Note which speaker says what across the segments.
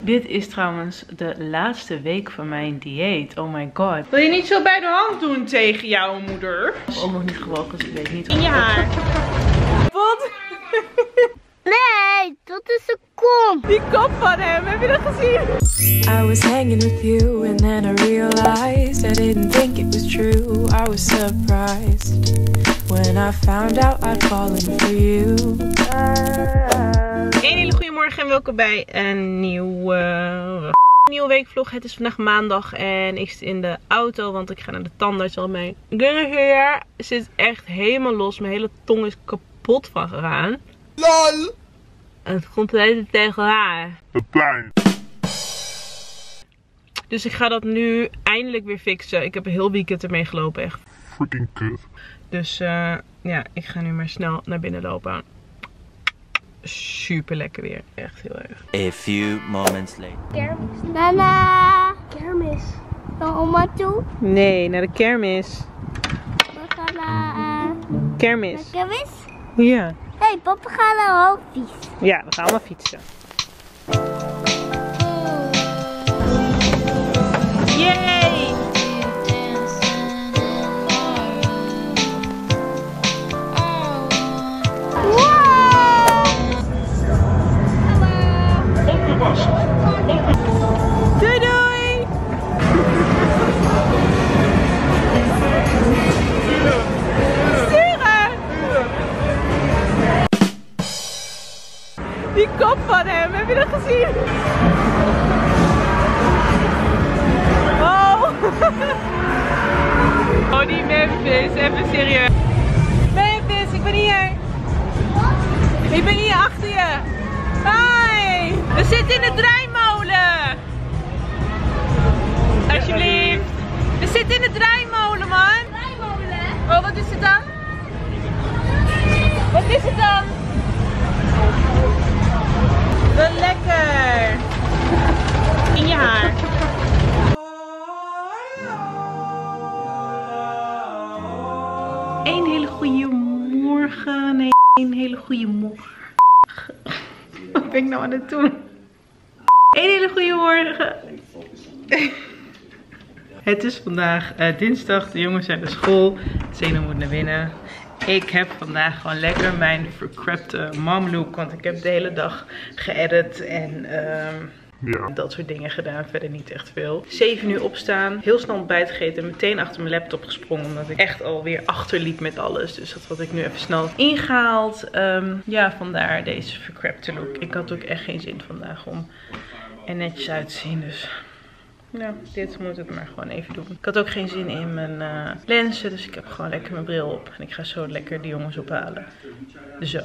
Speaker 1: Dit is trouwens de laatste week van mijn dieet. Oh my god. Wil je niet zo bij de hand doen tegen jouw moeder? Ik heb ook nog niet gewogen, dus ik weet niet. In je haar. Wat?
Speaker 2: Nee, dat is een kom.
Speaker 1: Die kop van hem, heb je dat gezien?
Speaker 3: I was hanging with you and then I realized I didn't think it was true. I was surprised when I found out I'd fallen for you.
Speaker 1: Een hele goede morgen en welkom bij een nieuwe weekvlog. Het is vandaag maandag en ik zit in de auto, want ik ga naar de tandarts. Al mijn gurgelhaar zit echt helemaal los. Mijn hele tong is kapot van gegaan. LOL! Het komt de hele tijd tegen haar.
Speaker 4: Het pijn.
Speaker 1: Dus ik ga dat nu eindelijk weer fixen. Ik heb een heel weekend ermee gelopen, echt.
Speaker 4: Freaking kut.
Speaker 1: Dus ja, ik ga nu maar snel naar binnen lopen. Super lekker weer. Echt heel erg.
Speaker 5: A few moments later.
Speaker 2: Kermis. Nana. Kermis. Naar oma toe.
Speaker 1: Nee, naar de kermis.
Speaker 2: We gaan naar
Speaker 1: Kermis.
Speaker 2: kermis.
Speaker 1: Ja.
Speaker 2: Hey, papa gaat naar hoofdfiets.
Speaker 1: Ja, we gaan allemaal fietsen. Yay! Doei doei! Sturen! Die kop van hem, heb je dat gezien? Oh! Oh, die Memphis, even serieus. Memphis, ik ben hier! Ik ben hier achter je! Hi! We zitten in de draaimolen! Alsjeblieft! We zitten in de draaimolen, man! Draaimolen? Oh, wat is het dan? Wat is het dan? Wel lekker! In je haar. Een hele goede morgen. Nee, een hele goede morgen. Wat ben ik nou aan het doen? Een hele goede morgen. Het is vandaag dinsdag. De jongens zijn naar school. Zeno moet naar binnen. Ik heb vandaag gewoon lekker mijn verkrapte momlook. Want ik heb de hele dag geëdit en
Speaker 4: Ja.
Speaker 1: dat soort dingen gedaan. Verder niet echt veel. 7 uur opstaan. Heel snel ontbijt gegeten. Meteen achter mijn laptop gesprongen. Omdat ik echt alweer achterliep met alles. Dus dat had ik nu even snel ingehaald. Ja, vandaar deze verkrapte look. Ik had ook echt geen zin vandaag om er netjes uit te zien. Dus ja, dit moet ik maar gewoon even doen. Ik had ook geen zin in mijn lenzen. Dus ik heb gewoon lekker mijn bril op. En ik ga zo lekker de jongens ophalen. Zo.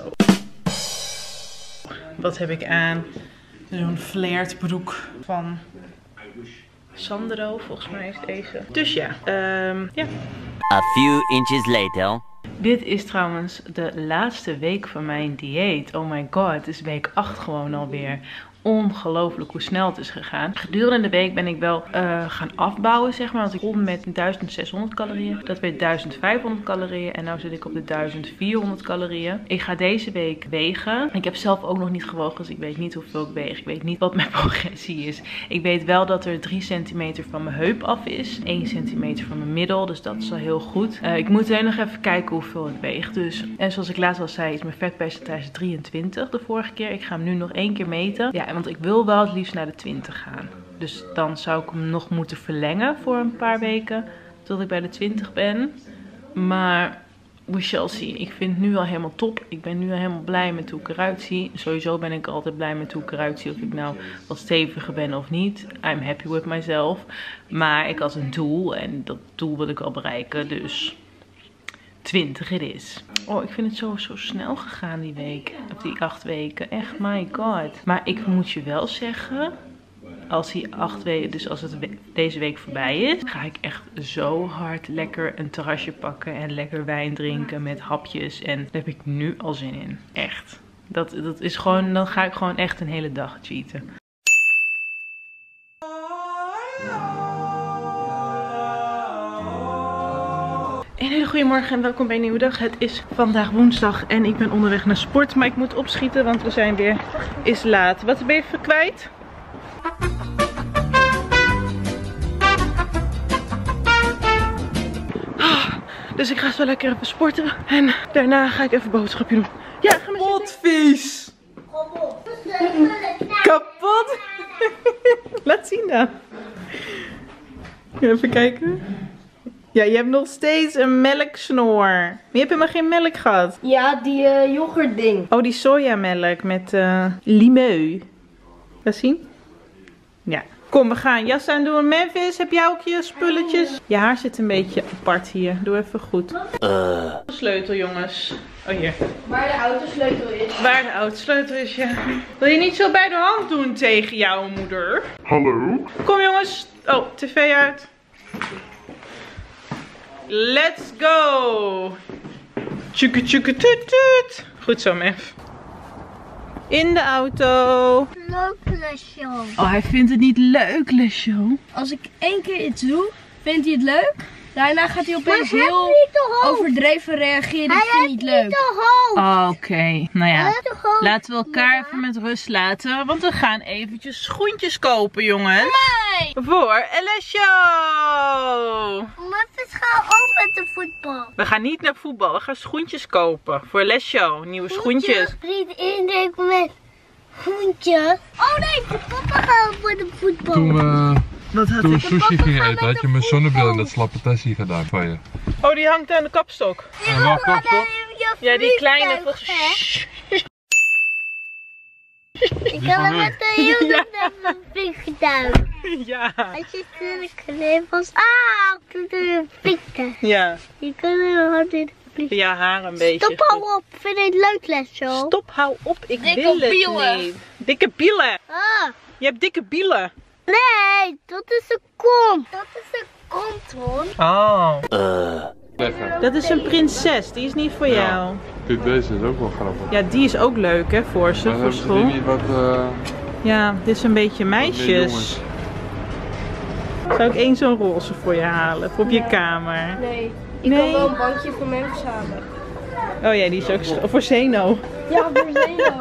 Speaker 1: Wat heb ik aan? Zo'n flared broek van Sandro, volgens mij is deze. Dus ja, ja.
Speaker 5: A few inches later.
Speaker 1: Dit is trouwens de laatste week van mijn dieet. Oh my god, het is week 8 gewoon alweer. Ongelooflijk hoe snel het is gegaan. Gedurende de week ben ik wel gaan afbouwen, zeg maar. Want ik begon met 1600 calorieën. Dat werd 1500 calorieën. En nu zit ik op de 1400 calorieën. Ik ga deze week wegen. Ik heb zelf ook nog niet gewogen, dus ik weet niet hoeveel ik weeg. Ik weet niet wat mijn progressie is. Ik weet wel dat er 3 centimeter van mijn heup af is. 1 centimeter van mijn middel. Dus dat is wel heel goed. Ik moet alleen nog even kijken hoeveel ik weeg. Dus, en zoals ik laatst al zei, is mijn vetpercentage 23 de vorige keer. Ik ga hem nu nog 1 keer meten. Ja, want ik wil wel het liefst naar de 20 gaan. Dus dan zou ik hem nog moeten verlengen voor een paar weken. Tot ik bij de 20 ben. Maar we shall see. Ik vind het nu al helemaal top. Ik ben nu al helemaal blij met hoe ik eruit zie. Sowieso ben ik altijd blij met hoe ik eruit zie. Of ik nou wat steviger ben of niet. I'm happy with myself. Maar ik had een doel. En dat doel wil ik wel bereiken. Dus 20 het is. Oh, ik vind het zo snel gegaan die week. Of die 8 weken. Echt, my god. Maar ik moet je wel zeggen, als die 8 weken, dus als het deze week voorbij is, ga ik echt zo hard lekker een terrasje pakken en lekker wijn drinken met hapjes. En daar heb ik nu al zin in. Echt. Dat is gewoon, dan ga ik gewoon echt een hele dag cheaten. Een hele goede morgen en welkom bij een nieuwe dag. Het is vandaag woensdag en ik ben onderweg naar sport. Maar ik moet opschieten, want we zijn weer eens laat. Wat ben je even kwijt? Dus ik ga zo lekker even sporten. En daarna ga ik even een boodschapje doen. Ja, ga maar zitten. Wat vies. Kapot. Laat zien dan. Even kijken. Ja, je hebt nog steeds een melksnoer. Maar je hebt helemaal geen melk gehad.
Speaker 2: Ja, die yoghurt ding.
Speaker 1: Oh, die sojamelk met limeu. Laat zien? Ja. Kom, we gaan jas aan doen. Memphis, heb jij ook je spulletjes? Je haar zit een beetje apart hier. Doe even goed. Sleutel, jongens. Oh, hier.
Speaker 2: Waar de autosleutel is.
Speaker 1: Waar de autosleutel is, ja. Wil je niet zo bij de hand doen tegen jouw moeder?
Speaker 4: Hallo?
Speaker 1: Kom, jongens. Oh, tv uit. Let's go. Tjukke tjukke toet toet. Goed zo, Mev. In de auto.
Speaker 2: Leuk lesje.
Speaker 1: Oh, hij vindt het niet leuk, lesje.
Speaker 2: Als ik 1 keer iets doe, vindt hij het leuk. Daarna gaat hij opeens heel overdreven reageren. Ik vind het niet leuk.
Speaker 1: Oké, nou ja. Laten we elkaar even met rust laten. Want we gaan eventjes schoentjes kopen, jongens.
Speaker 2: Nee.
Speaker 1: Voor Alessio.
Speaker 2: Memphis gaat ook met de voetbal.
Speaker 1: We gaan niet naar voetbal. We gaan schoentjes kopen. Voor Alessio. Nieuwe schoentjes.
Speaker 2: Niet indruk met schoentjes. Oh nee, de papa gaat voor de voetbal.
Speaker 4: Toen we sushi gingen eten, had je mijn zonnebril in dat slappe tasje gedaan van je.
Speaker 1: Oh, die hangt aan de kapstok.
Speaker 4: En welke kapstok?
Speaker 1: Ja, die kleine.
Speaker 2: Ik heb hem met de hele vlieg gedaan.
Speaker 1: Ja.
Speaker 2: Als je natuurlijk knevels. Doe er een vliegtuig.
Speaker 1: Ja.
Speaker 2: Je kan er hard in de vlieg.
Speaker 1: Ja, haar een beetje.
Speaker 2: Stop, hou op. Vind je het leuk, lesje?
Speaker 1: Stop, hou op. Ik
Speaker 2: Dikke
Speaker 1: wil het
Speaker 2: bielen.
Speaker 1: niet. Dikke bielen.
Speaker 2: Ah.
Speaker 1: Je hebt dikke bielen.
Speaker 2: Nee, dat is een kont. Dat is een kont, hoor.
Speaker 1: Oh. Dat is een prinses. Die is niet voor jou.
Speaker 4: Kijk, deze is ook wel grappig.
Speaker 1: Ja, die is ook leuk, hè, voor ze, voor school.
Speaker 4: Niet wat,
Speaker 1: Ja, dit is een beetje meisjes. Zou ik één zo'n roze voor je halen? Voor op je kamer?
Speaker 2: Nee, ik
Speaker 1: Nee.
Speaker 2: kan wel een bankje voor Memphis halen.
Speaker 1: Oh ja, die is ook voor Zeno.
Speaker 2: Ja, voor Zeno.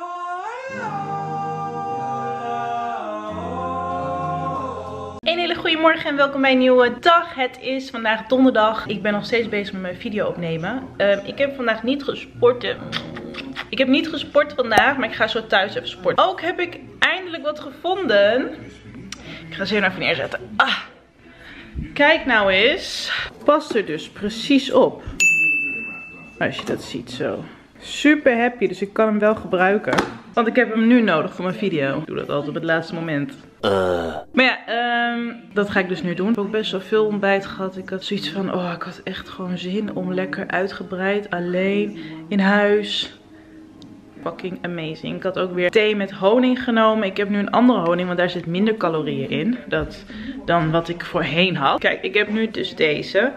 Speaker 1: Een hele goede morgen en welkom bij een nieuwe dag. Het is vandaag donderdag. Ik ben nog steeds bezig met mijn video opnemen. Ik heb vandaag niet gesport. Ik heb niet gesport vandaag, maar ik ga zo thuis even sporten. Ook heb ik eindelijk wat gevonden. Ik ga ze hier even neerzetten. Kijk nou eens. Past er dus precies op. Als je dat ziet zo. Super happy, dus ik kan hem wel gebruiken. Want ik heb hem nu nodig voor mijn video. Ik doe dat altijd op het laatste moment. Maar ja, dat ga ik dus nu doen. Ik heb ook best wel veel ontbijt gehad. Ik had zoiets van, oh, ik had echt gewoon zin om lekker uitgebreid, alleen, in huis. Fucking amazing. Ik had ook weer thee met honing genomen. Ik heb nu een andere honing, want daar zit minder calorieën in. Dan wat ik voorheen had. Kijk, ik heb nu dus deze.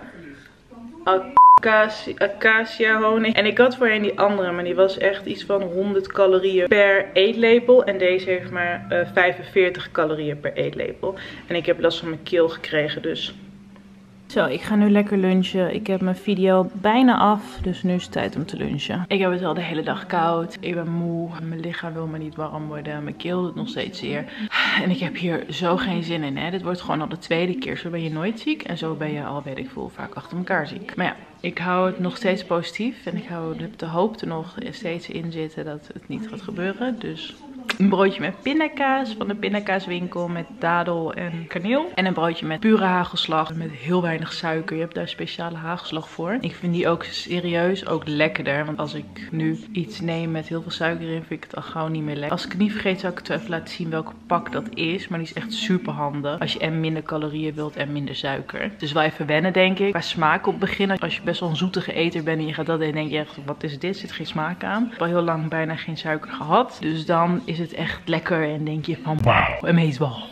Speaker 1: Acacia honing. En ik had voorheen die andere, maar die was echt iets van 100 calorieën per eetlepel. En deze heeft maar 45 calorieën per eetlepel. En ik heb last van mijn keel gekregen, dus. Zo, ik ga nu lekker lunchen. Ik heb mijn video bijna af, dus nu is het tijd om te lunchen. Ik heb het al de hele dag koud. Ik ben moe. Mijn lichaam wil maar niet warm worden. Mijn keel doet nog steeds zeer. En ik heb hier zo geen zin in, hè. Dit wordt gewoon al de tweede keer. Zo ben je nooit ziek en zo ben je al, weet ik veel, vaak achter elkaar ziek. Maar ja, ik hou het nog steeds positief. En ik heb de hoop er nog steeds in zitten dat het niet gaat gebeuren. Dus een broodje met pindakaas van de pindakaaswinkel met dadel en kaneel. En een broodje met pure hagelslag met heel weinig suiker. Je hebt daar speciale hagelslag voor. Ik vind die ook serieus ook lekkerder. Want als ik nu iets neem met heel veel suiker in, vind ik het al gauw niet meer lekker. Als ik het niet vergeet, zou ik het even laten zien welke pak dat is. Maar die is echt super handig. Als je en minder calorieën wilt en minder suiker. Dus wel even wennen, denk ik. Qua smaak op het begin. Als je best wel een zoetige eter bent en je gaat dat en denk je echt, wat is dit? Zit geen smaak aan. Ik heb al heel lang bijna geen suiker gehad. Dus dan is het echt lekker en denk je van wauw, amazeballs.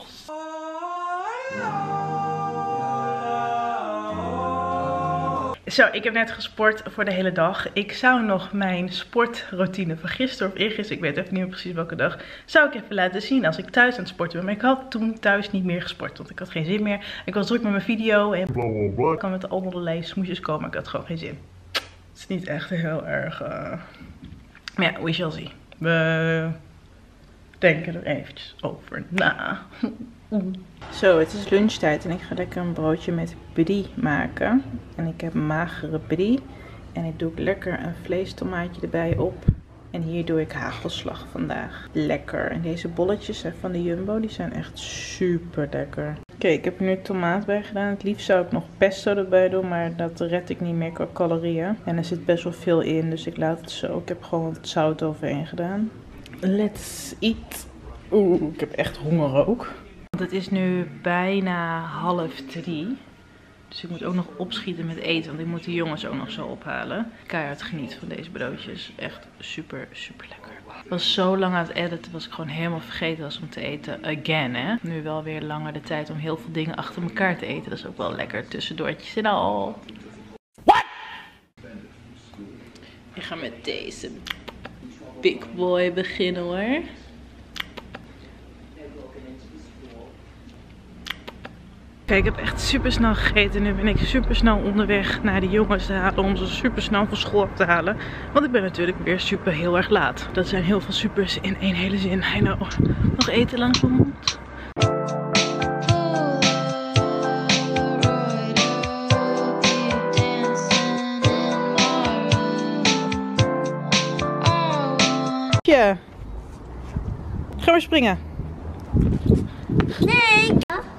Speaker 1: Zo, ik heb net gesport voor de hele dag. Ik zou nog mijn sportroutine van gisteren of eergisteren, ik weet even niet meer precies welke dag, zou ik even laten zien als ik thuis aan het sporten ben. Maar ik had toen thuis niet meer gesport, want ik had geen zin meer. Ik was druk met mijn video en ik kan met allerlei smoesjes komen, maar ik had gewoon geen zin. Het is niet echt heel erg, maar ja, we shall see. We denken er eventjes over na. Zo, het is lunchtijd en ik ga lekker een broodje met brie maken. En ik heb magere brie. En ik doe lekker een vleestomaatje erbij op. En hier doe ik hagelslag vandaag. Lekker. En deze bolletjes zijn van de Jumbo. Die zijn echt super lekker. Oké, ik heb er nu tomaat bij gedaan. Het liefst zou ik nog pesto erbij doen. Maar dat red ik niet meer qua calorieën. En er zit best wel veel in. Dus ik laat het zo. Ik heb gewoon wat zout overheen gedaan. Let's eat. Oeh, ik heb echt honger ook. Het is nu bijna 2:30. Dus ik moet ook nog opschieten met eten. Want ik moet de jongens ook nog zo ophalen. Keihard genieten van deze broodjes. Echt super, super lekker. Ik was zo lang aan het editen. Was ik gewoon helemaal vergeten was om te eten. Again, hè. Nu wel weer langer de tijd om heel veel dingen achter elkaar te eten. Dat is ook wel lekker. Tussendoortjes en al. What? Ik ga met deze big boy beginnen hoor. Kijk, ik heb echt super snel gegeten. Nu ben ik super snel onderweg naar de jongens te halen om ze super snel van school af te halen. Want ik ben natuurlijk weer super heel erg laat. Dat zijn heel veel supers in één hele zin. I know. Nog eten langs mijn mond. Ja. Ga maar springen.
Speaker 2: Nee.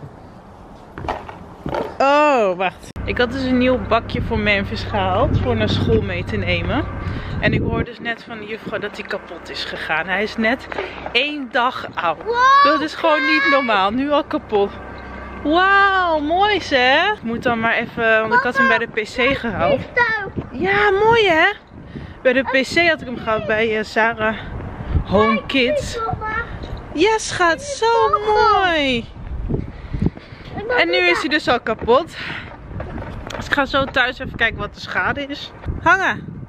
Speaker 1: Oh, wacht. Ik had dus een nieuw bakje voor Memphis gehaald. Voor naar school mee te nemen. En ik hoorde dus net van de juffrouw dat hij kapot is gegaan. Hij is net 1 dag oud. Dat is gewoon niet normaal. Nu al kapot. Wauw, mooi hè? Ik moet dan maar even, want ik had hem bij de PC gehaald. Ja, mooi hè? Bij de PC had ik hem gehaald bij Sarah Home Kids. Ja schat, zo mooi. En nu is hij dus al kapot. Dus ik ga zo thuis even kijken wat de schade is. Hangen.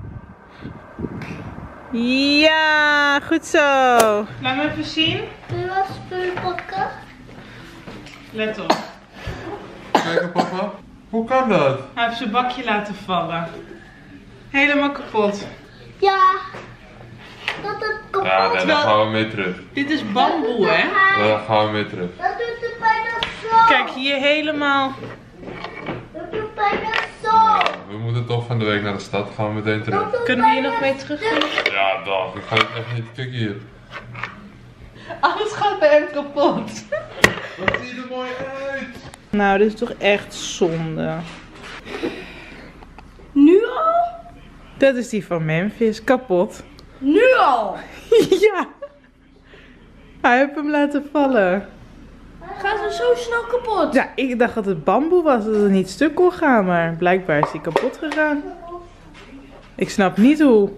Speaker 1: Ja, goed zo. Laat me even zien.
Speaker 2: Wil je wel spullen pakken?
Speaker 1: Let op.
Speaker 4: Kijk papa. Hoe kan dat?
Speaker 1: Hij heeft zijn bakje laten vallen. Helemaal kapot.
Speaker 2: Ja. Dat het kapot is.
Speaker 4: Ja, daar gaan we mee terug.
Speaker 1: Dit is bamboe hè.
Speaker 4: Daar gaan we mee terug.
Speaker 2: Dat doet het bijna zo.
Speaker 1: Kijk hier helemaal.
Speaker 2: Dat doet bijna zo.
Speaker 4: We moeten toch van de week naar de stad. Gaan we meteen terug.
Speaker 1: Kunnen we hier nog mee terug doen?
Speaker 4: Ja, dag. Ik ga het echt niet. Kijk hier.
Speaker 1: Alles gaat bij hem kapot.
Speaker 4: Wat ziet er mooi uit.
Speaker 1: Nou, dit is toch echt zonde.
Speaker 2: Nu al?
Speaker 1: Dat is die van Memphis. Kapot.
Speaker 2: Nu al?
Speaker 1: Ja. Hij heeft hem laten vallen.
Speaker 2: Gaat ze zo snel kapot?
Speaker 1: Ja, ik dacht dat het bamboe was, dat het niet stuk kon gaan, maar blijkbaar is hij kapot gegaan. Ik snap niet hoe.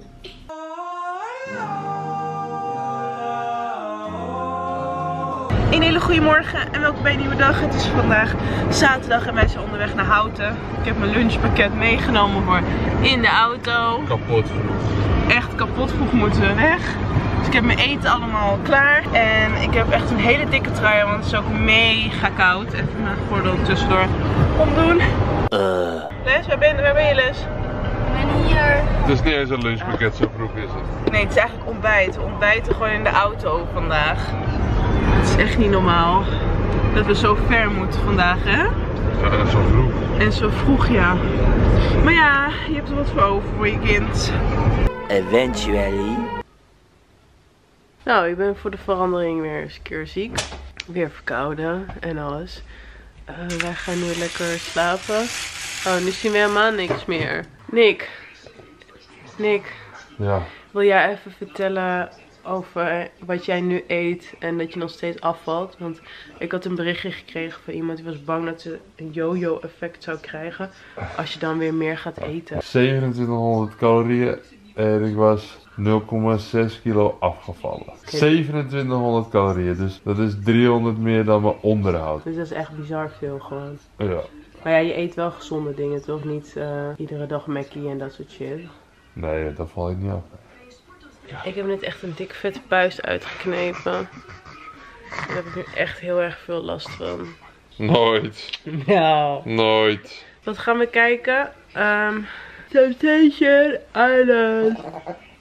Speaker 1: Een hele goede morgen en welkom bij een nieuwe dag. Het is vandaag zaterdag en wij zijn onderweg naar Houten. Ik heb mijn lunchpakket meegenomen voor in de auto.
Speaker 4: Kapot vroeg.
Speaker 1: Echt kapot vroeg moeten we weg. Dus ik heb mijn eten allemaal klaar. En ik heb echt een hele dikke trui, want het is ook mega koud. Even mijn gordel tussendoor omdoen. Les, waar ben je Les?
Speaker 2: Ik ben hier.
Speaker 4: Het is niet eens een lunchpakket, zo vroeg is het.
Speaker 1: Nee, het is eigenlijk ontbijt. We ontbijten gewoon in de auto vandaag. Het is echt niet normaal dat we zo ver moeten vandaag, hè?
Speaker 4: Ja, dat is zo vroeg.
Speaker 1: En zo vroeg, ja. Maar ja, je hebt er wat voor over voor je kind.
Speaker 5: Eventually.
Speaker 6: Nou, ik ben voor de verandering weer eens een keer ziek. Weer verkouden en alles. Wij gaan nu lekker slapen. Oh, nu zien we helemaal niks meer. Nick,
Speaker 4: Ja.
Speaker 6: wil jij even vertellen over wat jij nu eet en dat je nog steeds afvalt? Want ik had een berichtje gekregen van iemand die was bang dat ze een yo-yo effect zou krijgen als je dan weer meer gaat eten.
Speaker 4: 2700 calorieën en ik was 0,6 kilo afgevallen. 2700 calorieën, dus dat is 300 meer dan mijn onderhoud.
Speaker 6: Dus dat is echt bizar veel gewoon.
Speaker 4: Ja.
Speaker 6: Maar ja, je eet wel gezonde dingen toch? Niet iedere dag Mackie en dat soort shit.
Speaker 4: Nee, dat val ik niet af.
Speaker 6: Ik heb net echt een dik vette puist uitgeknepen. Daar heb ik nu echt heel erg veel last van.
Speaker 4: Nooit.
Speaker 6: Nou.
Speaker 4: Nooit.
Speaker 6: Wat gaan we kijken? Temptation Island.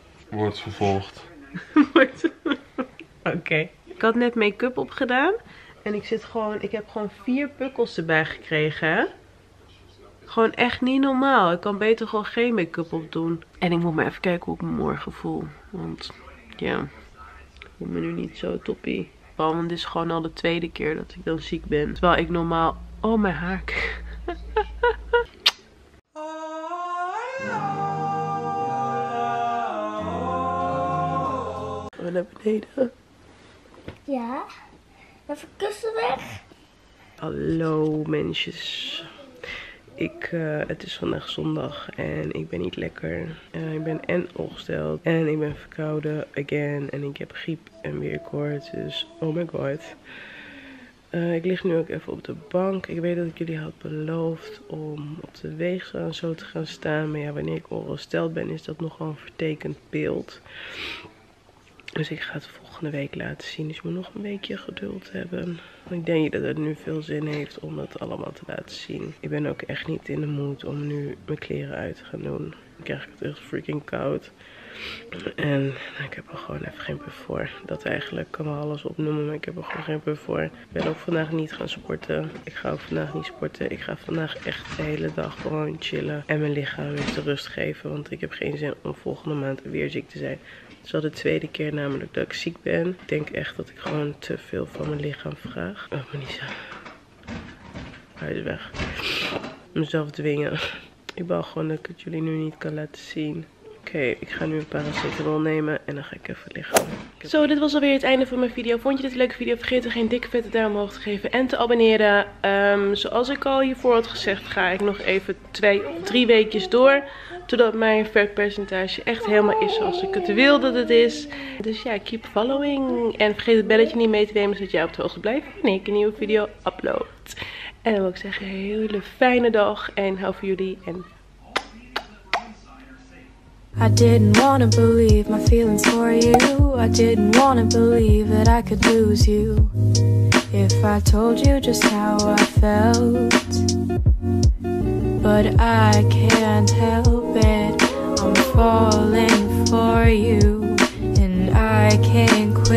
Speaker 4: Wordt vervolgd.
Speaker 6: Oké. Ik had net make-up opgedaan. En ik heb gewoon 4 pukkels erbij gekregen, hè. Gewoon echt niet normaal. Ik kan beter gewoon geen make-up op doen. En ik moet maar even kijken hoe ik me morgen voel. Want ja, ik voel me nu niet zo toppie. Want dit is gewoon al de 2e keer dat ik dan ziek ben. Terwijl ik normaal... Oh, mijn haar. Gaan we naar beneden?
Speaker 2: Ja. Even kussen weg.
Speaker 6: Hallo mensjes. Het is vandaag zondag en ik ben niet lekker. Ik ben en ongesteld en ik ben verkouden again en ik heb griep en weer koorts. Dus oh my god. Ik lig nu ook even op de bank. Ik weet dat ik jullie had beloofd om op de weegschaal en zo te gaan staan. Maar ja, wanneer ik ongesteld ben is dat nogal een vertekend beeld. Dus ik ga het volgende week laten zien. Dus je moet nog een weekje geduld hebben. Ik denk dat het nu veel zin heeft om dat allemaal te laten zien. Ik ben ook echt niet in de mood om nu mijn kleren uit te gaan doen. Dan krijg ik het echt freaking koud. En ik heb er gewoon even geen puf voor. Dat eigenlijk kan wel alles opnoemen, maar ik heb er gewoon geen puf voor. Ik ben ook vandaag niet gaan sporten. Ik ga ook vandaag niet sporten. Ik ga vandaag echt de hele dag gewoon chillen. En mijn lichaam weer de rust geven. Want ik heb geen zin om volgende maand weer ziek te zijn. Het is al de 2e keer namelijk dat ik ziek ben. Ik denk echt dat ik gewoon te veel van mijn lichaam vraag. Oh, maar niet zo. Hij is weg. Mezelf dwingen. Ik wou gewoon dat ik het jullie nu niet kan laten zien. Oké, ik ga nu een paracetamol nemen en dan ga ik even liggen. Zo, dit was alweer het einde van mijn video. Vond je dit een leuke video? Vergeet er geen dikke vette duim omhoog te geven en te abonneren. Zoals ik al hiervoor had gezegd, ga ik nog even 2 of 3 weekjes door. Totdat mijn vetpercentage echt helemaal is zoals ik het wil dat het is. Dus ja, keep following. En vergeet het belletje niet mee te nemen, zodat jij op de hoogte blijft wanneer ik een nieuwe video upload. En dan wil ik zeggen, een hele fijne dag en hou voor jullie en...
Speaker 3: I didn't wanna believe my feelings for you. I didn't wanna believe that I could lose you. If I told you just how I felt. But I can't help it. I'm falling for you. And I can't quit.